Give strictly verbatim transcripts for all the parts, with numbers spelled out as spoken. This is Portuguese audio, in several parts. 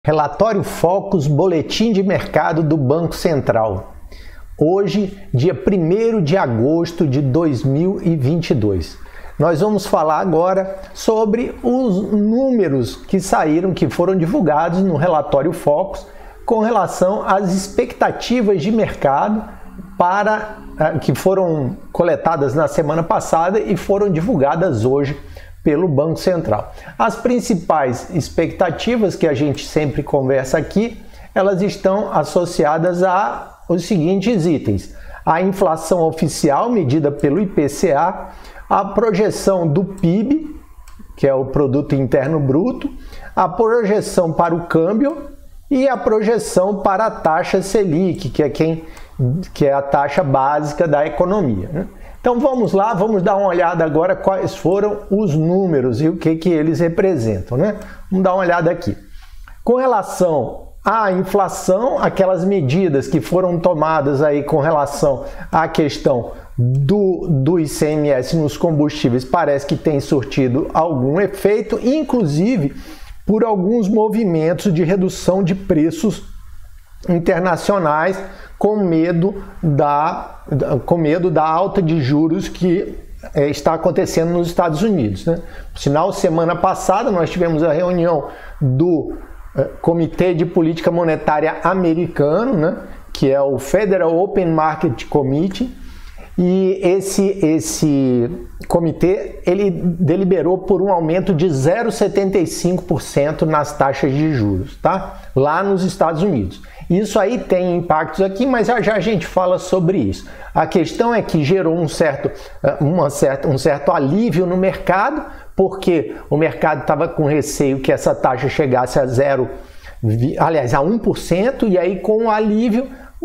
Relatório Focus, Boletim de Mercado do Banco Central. Hoje, dia primeiro de agosto de dois mil e vinte e dois. Nós vamos falar agora sobre os números que saíram, que foram divulgados no Relatório Focus com relação às expectativas de mercado para que foram coletadas na semana passada e foram divulgadas hoje pelo Banco Central. As principais expectativas que a gente sempre conversa aqui, elas estão associadas a os seguintes itens: a inflação oficial medida pelo I P C A, a projeção do P I B, que é o Produto Interno Bruto, a projeção para o câmbio e a projeção para a taxa Selic, que é, quem, que é a taxa básica da economia, né? Então vamos lá, vamos dar uma olhada agora quais foram os números e o que, que eles representam, né? Vamos dar uma olhada aqui. Com relação à inflação, aquelas medidas que foram tomadas aí com relação à questão do, do I C M S nos combustíveis parece que tem surtido algum efeito, inclusive por alguns movimentos de redução de preços internacionais com medo da, com medo da alta de juros que é, está acontecendo nos Estados Unidos, né? Por sinal, semana passada nós tivemos a reunião do é, Comitê de Política Monetária americano, né? Que é o Federal Open Market Committee, e esse, esse comitê ele deliberou por um aumento de zero vírgula setenta e cinco por cento nas taxas de juros, tá? Lá nos Estados Unidos. Isso aí tem impactos aqui, mas já, já a gente fala sobre isso. A questão é que gerou um certo, uma certa, um certo alívio no mercado, porque o mercado estava com receio que essa taxa chegasse a zero, aliás, a um por cento, e aí com o alívio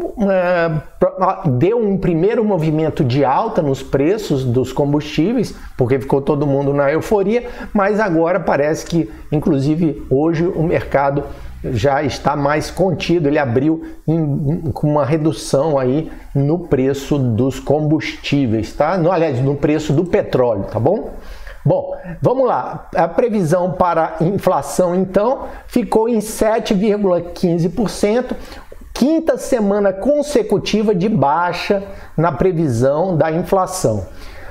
uh, deu um primeiro movimento de alta nos preços dos combustíveis, porque ficou todo mundo na euforia, mas agora parece que, inclusive, hoje o mercado já está mais contido, ele abriu em, com uma redução aí no preço dos combustíveis, tá? No, aliás, no preço do petróleo, tá bom? Bom, vamos lá. A previsão para a inflação, então, ficou em sete vírgula quinze por cento, quinta semana consecutiva de baixa na previsão da inflação.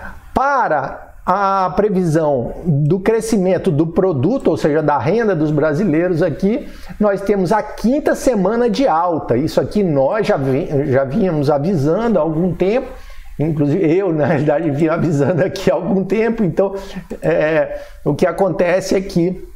Para a previsão do crescimento do produto, ou seja, da renda dos brasileiros aqui, nós temos a quinta semana de alta. Isso aqui nós já, vi, já vínhamos avisando há algum tempo, inclusive eu, na realidade, vinha avisando aqui há algum tempo. Então, é, o que acontece é que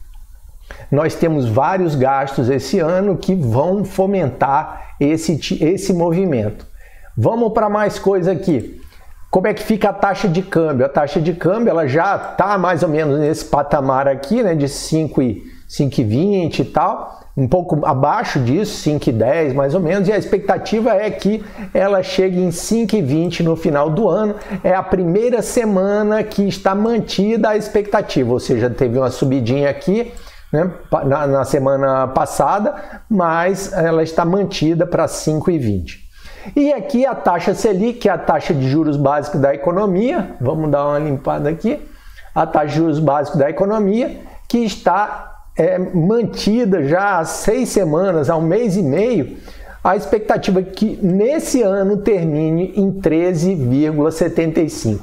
nós temos vários gastos esse ano que vão fomentar esse, esse movimento. Vamos para mais coisa aqui. Como é que fica a taxa de câmbio? A taxa de câmbio ela já está mais ou menos nesse patamar aqui, né, de cinco e vinte e tal, um pouco abaixo disso, cinco e dez mais ou menos, e a expectativa é que ela chegue em cinco e vinte no final do ano. É a primeira semana que está mantida a expectativa, ou seja, teve uma subidinha aqui, né, na, na semana passada, mas ela está mantida para cinco e vinte. E aqui a taxa Selic, que é a taxa de juros básica da economia, vamos dar uma limpada aqui, a taxa de juros básica da economia, que está é, mantida já há seis semanas, há um mês e meio, a expectativa é que nesse ano termine em treze vírgula setenta e cinco.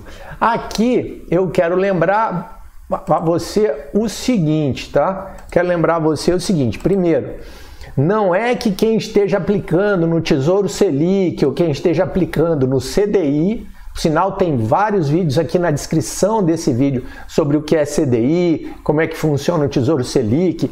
Aqui eu quero lembrar a você o seguinte, tá? Quero lembrar a você o seguinte, primeiro, não é que quem esteja aplicando no Tesouro Selic ou quem esteja aplicando no C D I, por sinal tem vários vídeos aqui na descrição desse vídeo sobre o que é C D I, como é que funciona o Tesouro Selic,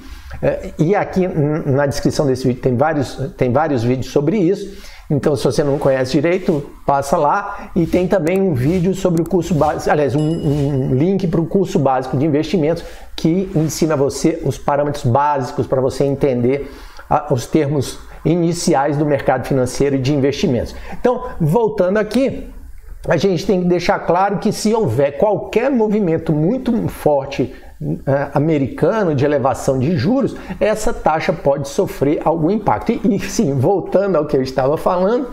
e aqui na descrição desse vídeo tem vários, tem vários vídeos sobre isso. Então, se você não conhece direito, passa lá, e tem também um vídeo sobre o curso básico, aliás, um, um link para o curso básico de investimentos que ensina você os parâmetros básicos para você entender os termos iniciais do mercado financeiro e de investimentos. Então, voltando aqui, a gente tem que deixar claro que se houver qualquer movimento muito forte uh, americano de elevação de juros, essa taxa pode sofrer algum impacto. E, e sim, voltando ao que eu estava falando,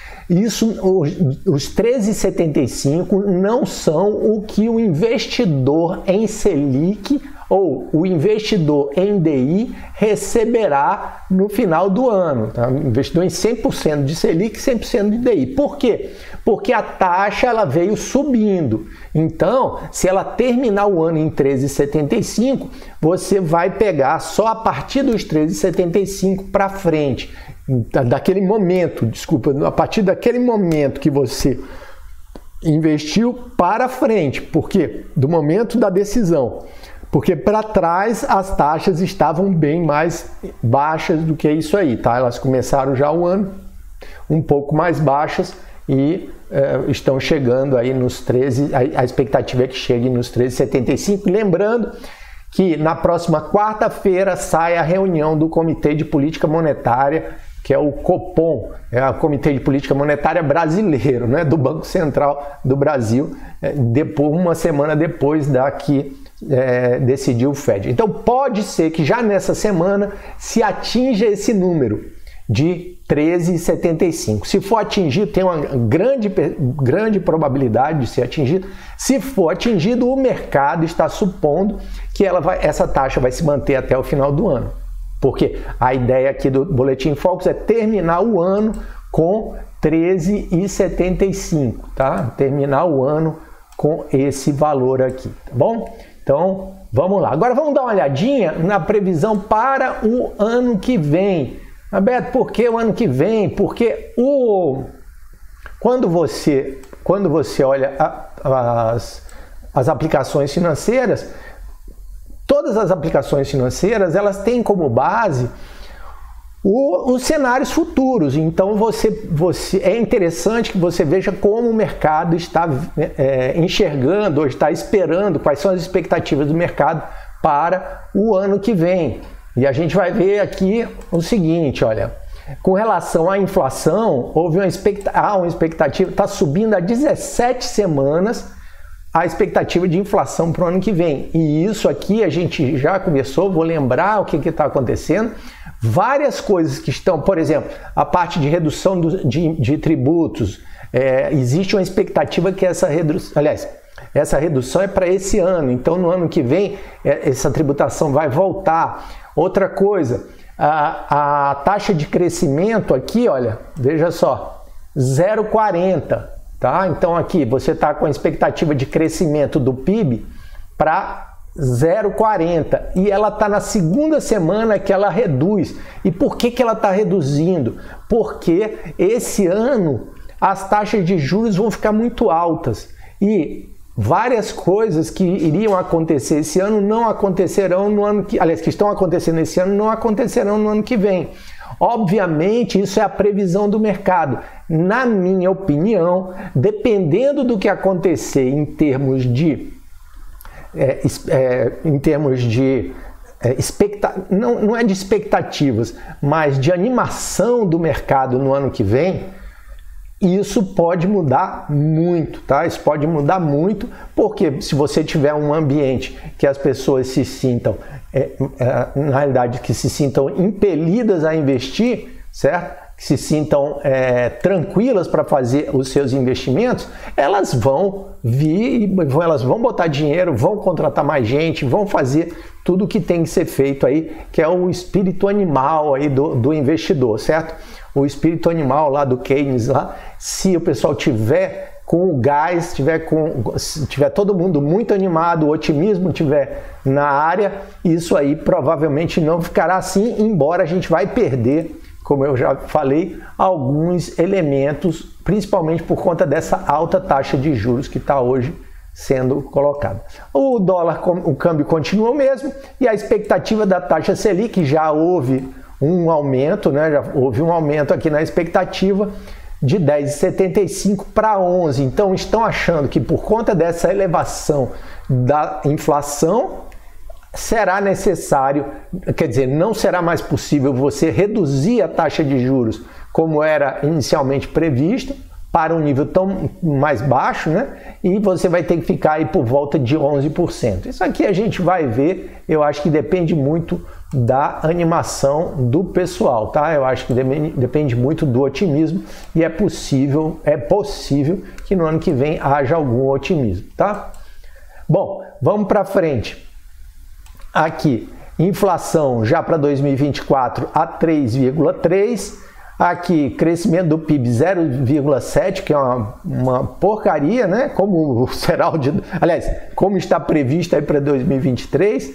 isso, os, os treze vírgula setenta e cinco não são o que o investidor em Selic ou o investidor em D I receberá no final do ano. Tá? O investidor em cem por cento de Selic, cem por cento de D I. Por quê? Porque a taxa ela veio subindo. Então, se ela terminar o ano em treze vírgula setenta e cinco, você vai pegar só a partir dos treze vírgula setenta e cinco para frente. Daquele momento, desculpa, a partir daquele momento que você investiu para frente. Por quê? Do momento da decisão. Porque para trás as taxas estavam bem mais baixas do que isso aí, tá? Elas começaram já o ano um pouco mais baixas e eh, estão chegando aí nos treze, a, a expectativa é que chegue nos treze vírgula setenta e cinco. Lembrando que na próxima quarta-feira sai a reunião do Comitê de Política Monetária, que é o Copom, é o Comitê de Política Monetária Brasileiro, né, do Banco Central do Brasil, depois, uma semana depois da que é, decidiu o Fed. Então pode ser que já nessa semana se atinja esse número de treze vírgula setenta e cinco. Se for atingido, tem uma grande, grande probabilidade de ser atingido. Se for atingido, o mercado está supondo que ela vai, essa taxa vai se manter até o final do ano. Porque a ideia aqui do Boletim Focus é terminar o ano com treze vírgula setenta e cinco, tá? Terminar o ano com esse valor aqui, tá bom? Então, vamos lá. Agora vamos dar uma olhadinha na previsão para o ano que vem. Roberto, por que o ano que vem? Porque o... quando, você, quando você olha a, as, as aplicações financeiras, todas as aplicações financeiras, elas têm como base o, os cenários futuros. Então, você, você, é interessante que você veja como o mercado está é, enxergando ou está esperando, quais são as expectativas do mercado para o ano que vem. E a gente vai ver aqui o seguinte, olha, com relação à inflação, houve uma expectativa, há uma expectativa, está subindo há dezessete semanas a expectativa de inflação para o ano que vem. E isso aqui a gente já começou, vou lembrar o que está acontecendo. Várias coisas que estão, por exemplo, a parte de redução do, de, de tributos, é, existe uma expectativa que essa redução, aliás, essa redução é para esse ano, então no ano que vem é, essa tributação vai voltar. Outra coisa, a, a taxa de crescimento aqui, olha, veja só, zero vírgula quarenta, tá? Então aqui você está com a expectativa de crescimento do P I B para zero vírgula quarenta e ela está na segunda semana que ela reduz. E por que que ela está reduzindo? Porque esse ano as taxas de juros vão ficar muito altas e várias coisas que iriam acontecer esse ano não acontecerão no ano que, aliás, que estão acontecendo esse ano não acontecerão no ano que vem. Obviamente, isso é a previsão do mercado. Na minha opinião, dependendo do que acontecer em termos de é, é, em termos de é, expecta... não, não é de expectativas, mas de animação do mercado no ano que vem, isso pode mudar muito, tá? Isso pode mudar muito, porque se você tiver um ambiente que as pessoas se sintam, é, é, na realidade, que se sintam impelidas a investir, certo? Que se sintam é, tranquilas para fazer os seus investimentos, elas vão vir, elas vão botar dinheiro, vão contratar mais gente, vão fazer tudo o que tem que ser feito aí, que é o espírito animal aí do, do investidor, certo? O espírito animal lá do Keynes, lá, se o pessoal tiver com o gás, tiver, com, tiver todo mundo muito animado, o otimismo tiver na área, isso aí provavelmente não ficará assim, embora a gente vai perder, como eu já falei, alguns elementos, principalmente por conta dessa alta taxa de juros que está hoje sendo colocada. O dólar, o câmbio continua o mesmo e a expectativa da taxa Selic, já houve um aumento, né? Já houve um aumento aqui na expectativa de dez vírgula setenta e cinco para onze. Então estão achando que por conta dessa elevação da inflação será necessário, quer dizer, não será mais possível você reduzir a taxa de juros como era inicialmente previsto para um nível tão mais baixo, né? E você vai ter que ficar aí por volta de onze por cento. Isso aqui a gente vai ver, eu acho que depende muito da animação do pessoal, tá? Eu acho que depende muito do otimismo e é possível, é possível que no ano que vem haja algum otimismo, tá? Bom, vamos para frente. Aqui, inflação já para dois mil e vinte e quatro a três vírgula três. Aqui, crescimento do P I B zero vírgula sete, que é uma, uma porcaria, né? Como será o de, aliás, como está previsto aí para dois mil e vinte e três.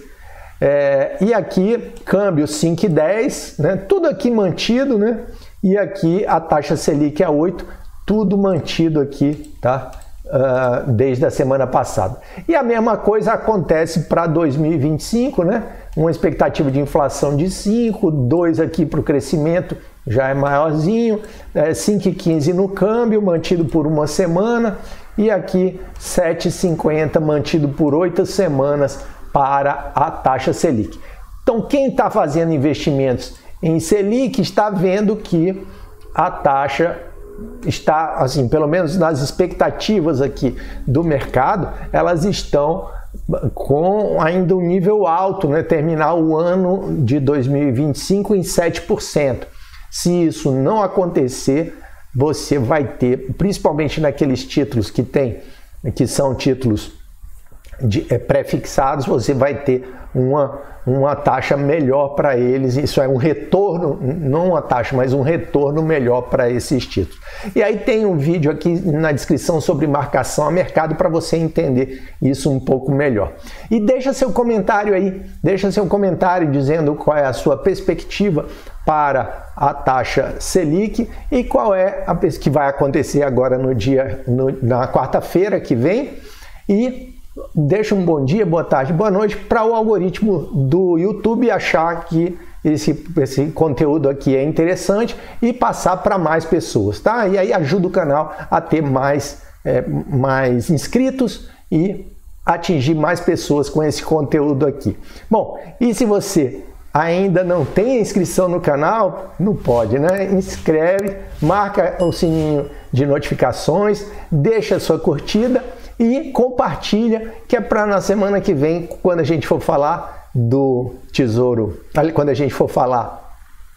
É, e aqui, câmbio cinco vírgula dez, né? Tudo aqui mantido, né? E aqui a taxa Selic é oito, tudo mantido aqui, tá? Uh, desde a semana passada. E a mesma coisa acontece para dois mil e vinte e cinco, né? Uma expectativa de inflação de cinco, dois aqui para o crescimento, já é maiorzinho, é, cinco vírgula quinze no câmbio, mantido por uma semana, e aqui sete vírgula cinquenta mantido por oito semanas para a taxa Selic. Então, quem está fazendo investimentos em Selic está vendo que a taxa está, assim, pelo menos nas expectativas aqui do mercado, elas estão com ainda um nível alto, né? Terminar o ano de dois mil e vinte e cinco em sete por cento. Se isso não acontecer, você vai ter, principalmente naqueles títulos que tem, que são títulos de, é, pré-fixados, você vai ter uma, uma taxa melhor para eles. Isso é um retorno, não uma taxa, mas um retorno melhor para esses títulos. E aí tem um vídeo aqui na descrição sobre marcação a mercado para você entender isso um pouco melhor. E deixa seu comentário aí, deixa seu comentário dizendo qual é a sua perspectiva para a taxa Selic e qual é a que vai acontecer agora no dia, no, na quarta-feira que vem. E deixa um bom dia, boa tarde, boa noite para o algoritmo do YouTube achar que esse, esse conteúdo aqui é interessante e passar para mais pessoas, tá? E aí ajuda o canal a ter mais, é, mais inscritos e atingir mais pessoas com esse conteúdo aqui. Bom, e se você ainda não tem inscrição no canal, não pode, né? Inscreve, marca o sininho de notificações, deixa a sua curtida e compartilha, que é para na semana que vem, quando a gente for falar do Tesouro, quando a gente for falar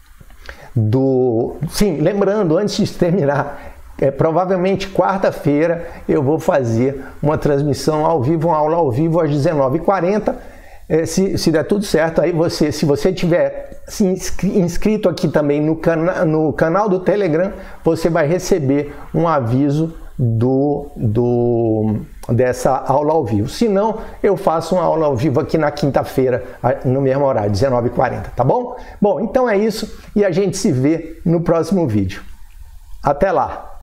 do... Sim, lembrando, antes de terminar, é, provavelmente quarta-feira eu vou fazer uma transmissão ao vivo, uma aula ao vivo às dezenove e quarenta. É, se, se der tudo certo, aí você, se você tiver se inscrito aqui também no, cana no canal do Telegram, você vai receber um aviso do, do, dessa aula ao vivo. Se não, eu faço uma aula ao vivo aqui na quinta-feira, no mesmo horário, dezenove e quarenta, tá bom? Bom, então é isso e a gente se vê no próximo vídeo. Até lá!